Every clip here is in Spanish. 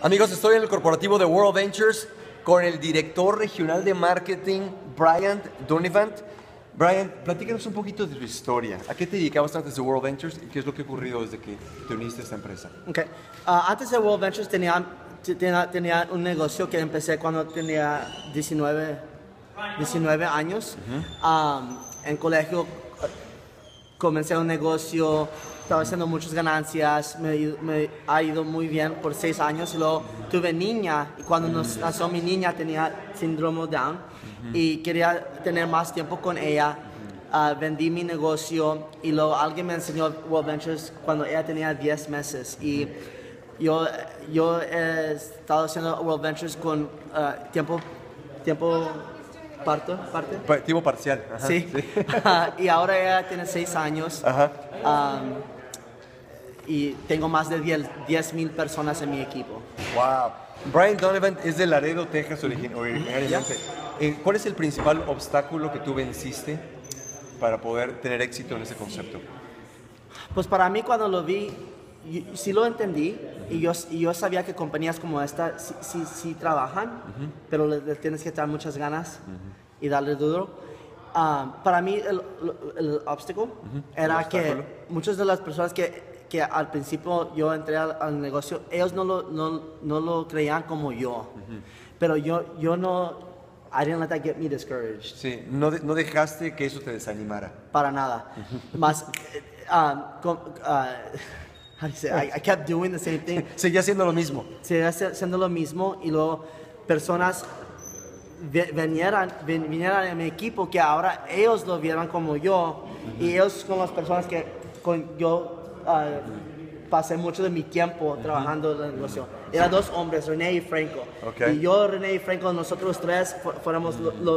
Amigos, estoy en el corporativo de World Ventures con el director regional de marketing, Brian Donovan. Brian, platícanos un poquito de tu historia. ¿A qué te dedicabas antes de World Ventures y qué es lo que ha ocurrido desde que te uniste a esta empresa? Okay. Antes de World Ventures tenía un negocio que empecé cuando tenía 19 años. En colegio comencé un negocio, estaba haciendo muchas ganancias, me ha ido muy bien por 6 años y luego tuve niña y cuando nació mi niña tenía síndrome Down y quería tener más tiempo con ella. Vendí mi negocio y luego alguien me enseñó World Ventures cuando ella tenía 10 meses y yo he estado haciendo World Ventures con tiempo Tiempo parcial. Ajá, sí. Y ahora ella tiene 6 años. Ajá. Y tengo más de 10,000 personas en mi equipo. Wow. Brian Donovan es de Laredo, Texas originariamente. ¿Cuál es el principal obstáculo que tú venciste para poder tener éxito en ese concepto? Pues para mí cuando lo vi, sí lo entendí y yo sabía que compañías como esta sí trabajan, pero le tienes que dar muchas ganas y darle duro. Para mí el obstáculo era que muchas de las personas que al principio yo entré al negocio, ellos no lo creían como yo. Pero yo no, I didn't let that get me discouraged. Sí, no dejaste que eso te desanimara. Para nada. Más, how do you say? I kept doing the same thing. Seguía haciendo lo mismo. Seguía haciendo lo mismo y luego personas vinieran a mi equipo que ahora ellos lo vieran como yo y ellos son las personas que yo pasé mucho de mi tiempo trabajando en el negocio. Eran 2 hombres, René y Franco. Okay. Y yo, René y Franco, nosotros 3 fuéramos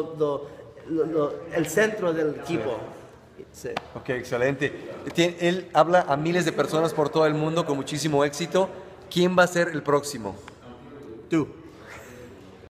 el centro del equipo. Sí. Ok, excelente. Él habla a miles de personas por todo el mundo con muchísimo éxito. ¿Quién va a ser el próximo? Tú.